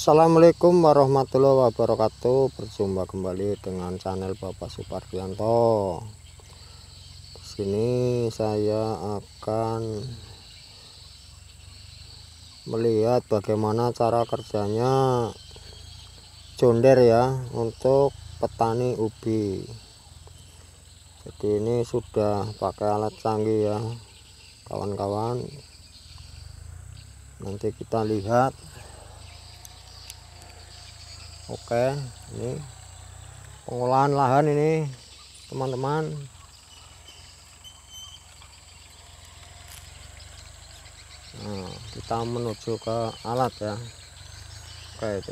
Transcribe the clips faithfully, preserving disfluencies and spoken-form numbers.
Assalamualaikum warahmatullahi wabarakatuh. Berjumpa kembali dengan channel Bapak Supardianto. Di sini saya akan melihat bagaimana cara kerjanya jonder ya untuk petani ubi. Jadi ini sudah pakai alat canggih ya kawan-kawan. Nanti kita lihat. Oke, ini pengolahan lahan ini teman-teman. Nah, kita menuju ke alat ya. Oke, itu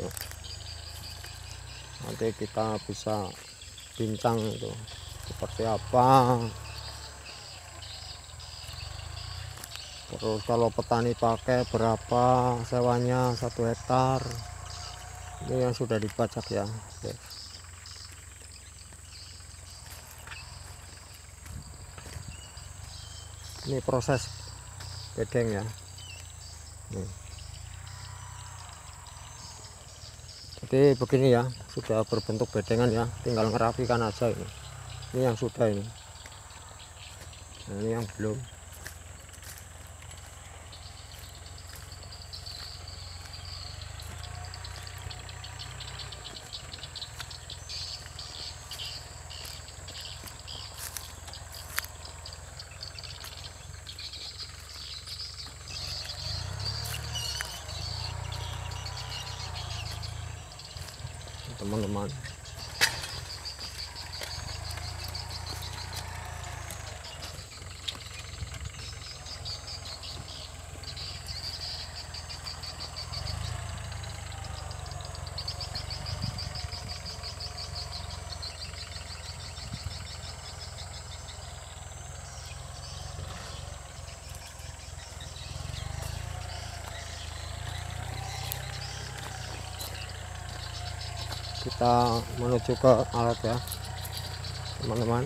nanti kita bisa bincang itu seperti apa. Terus kalau petani pakai berapa sewanya satu hektar. Ini yang sudah dibajak ya. Oke. Ini proses bedeng ya. Nih. Jadi begini ya, sudah berbentuk bedengan ya, tinggal ngerapikan aja ini. Ini yang sudah ini. Nah, ini yang belum. Teman-teman, kita menuju ke alat ya teman-teman.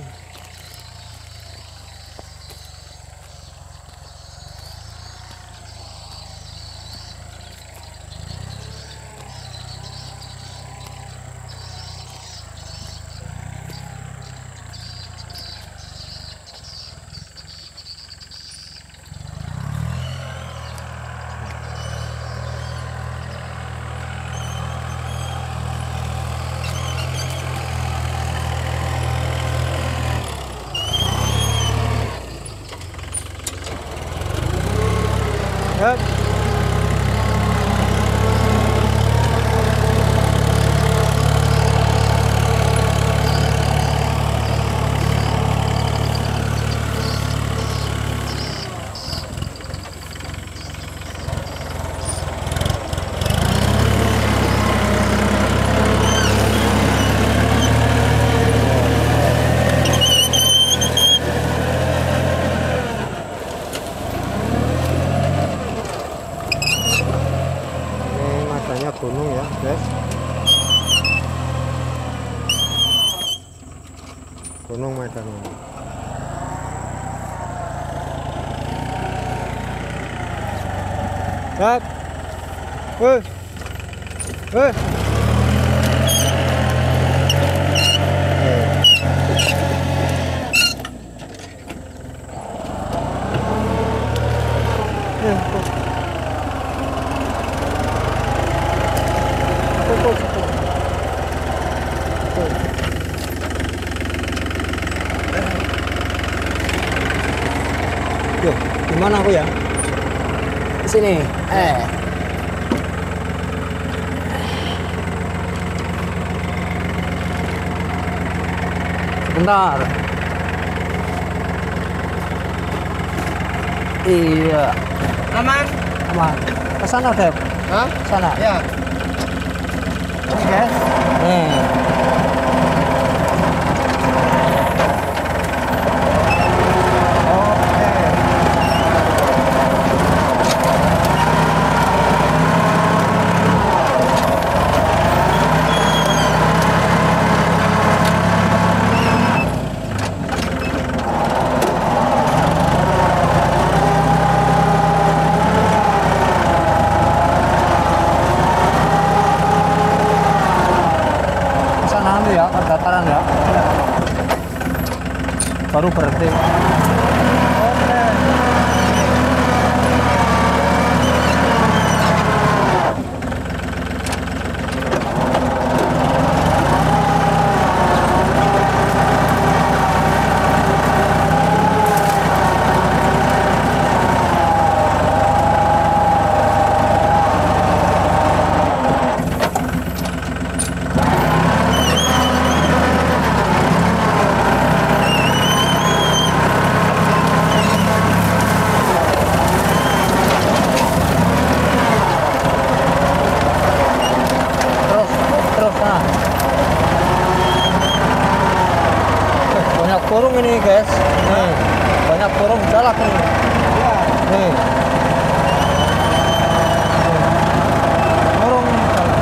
Yep. Gunung ya guys, gunung Medan ini. Cat, weh, weh. Yo, gimana aku ya? Di sini. Eh. Sebentar. Iya. Aman? Aman. Ke sana, Dep. Hah? Sana. Ya. Oke, guys. Nih. baru berhenti. Oke. Burung ini guys, nih banyak burung jalak nih. Ya. Nih, burung.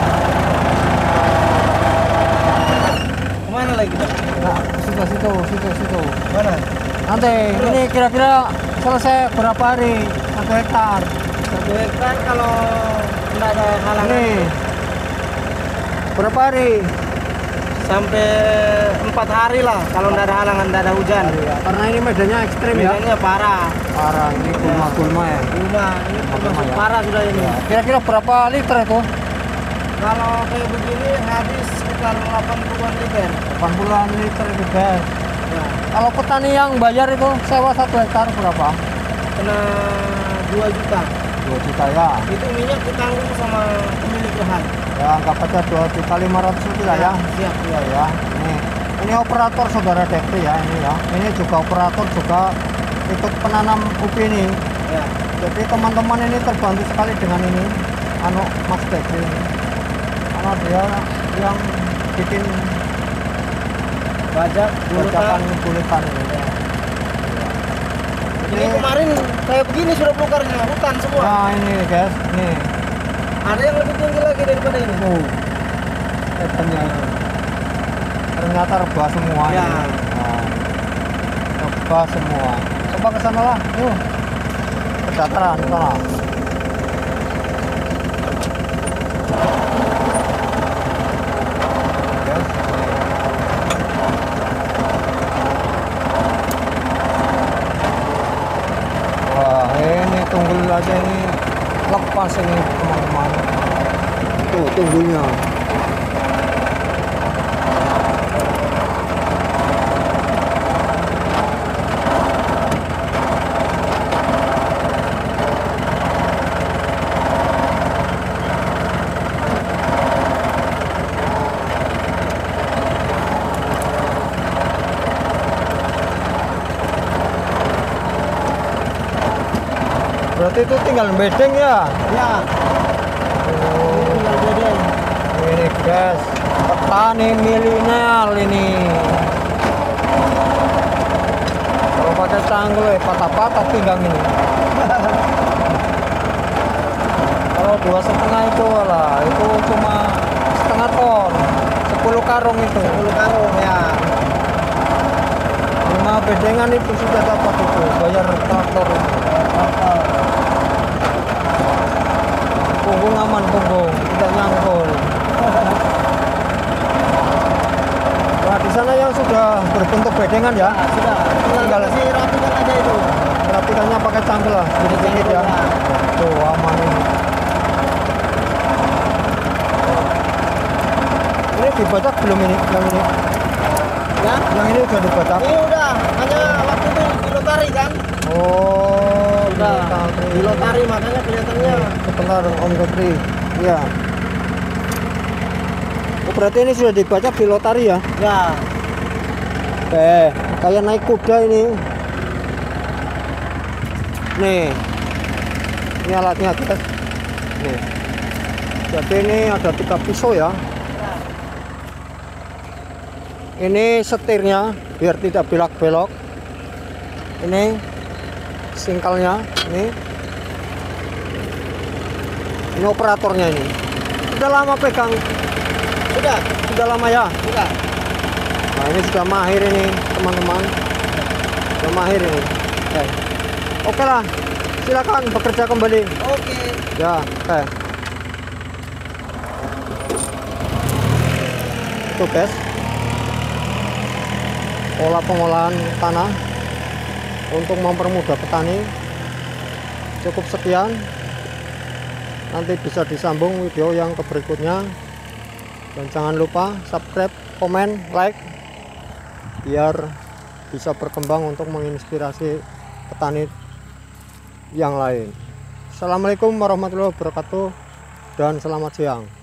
Kemana lagi kita? Nah, situ situ situ situ. Mana? Nanti ini kira-kira selesai berapa hari? Satu hektar. Satu hektar kalau nggak ada halangan. Nih, berapa hari? Sampai empat hari lah kalau nggak ada halangan, nggak ada hujan. Ya, karena ini medannya ekstrim ya. Medannya parah. Parah, ini gulma-gulma ya. Gulma, ini termasuk ya. parah sudah ini. Ya, kira-kira berapa liter itu? Kalau kayak begini habis sekitar delapan puluhan liter. delapan puluhan liter itu guys. Ya. Kalau petani yang bayar itu sewa satu hektar berapa? Kena dua juta. dua juta ya. Itu minyak ditanggung sama pemilik lahan. Ya anggap aja dua juta lima ratus rupiah lah ya. Siap, Iya ya. Ini ini operator saudara Dekri ya ini ya. Ini juga operator juga ikut penanam ubi ini. Ya. Jadi teman-teman ini terbantu sekali dengan ini anu Mas Dekri ini. Karena dia yang bikin Bajak, bajakan buletan ini. Ya. Ini kemarin kayak begini sudah bukarnya, hutan semua. Nah ini guys, nih. Ada yang lebih tinggi lagi daripada ini. Oh, hebatnya ini. Ternyata rebah semua. Ya. Ini. Nah, rebah semua. Coba ke sana lah, yuk. Ke dataran sana. Guys, nih. Wah, ini tunggul aja ini lepas ini teman-teman. Tuh tunggulnya. Berarti itu tinggal bedeng ya? Ya. Oh, Tinggal bedeng. ini guys, petani milenial ini. Kalau pakai canggul ya patah-patah pinggang ini. Kalau dua setengah itu lah, itu cuma setengah ton, sepuluh karung itu. sepuluh karung ya. Lima bedengan itu sudah dapat itu, bayar traktor itu. Punggung aman, punggung tidak nyangkul. Nah di sana yang sudah berbentuk bedengan ya, Nah, sudah. Tinggal Tinggal- kasih rapikan aja itu. rapikannya pakai cangkul lah, sedikit ya. Tuh aman ini. Ini dibajak belum ini? Yang ini? Ya. Yang ini udah dibajak? Ini udah, hanya waktu itu di lotari kan? Oh, Udah, lotari. di lotari makanya kelihatannya. Sebentar Om Dekri. Iya. Oh, berarti ini sudah dibajak di lotari ya? Ya. Eh, kayak naik kuda ini. Nih. Ini alatnya guys. Nih. Jadi ini ada tiga pisau ya. Ini setirnya biar tidak belok-belok. Ini singkalnya, ini. Ini operatornya ini. Sudah lama pegang. Sudah, Sudah lama ya. sudah. Nah, ini sudah mahir ini, teman-teman. Sudah mahir ini. Oke. Oke lah. Silakan bekerja kembali. Oke. Ya, oke. Tuh, guys. pola pengolahan tanah untuk mempermudah petani. Cukup sekian, nanti bisa disambung video yang berikutnya, dan jangan lupa subscribe, komen, like biar bisa berkembang untuk menginspirasi petani yang lain. Assalamualaikum warahmatullahi wabarakatuh dan selamat siang.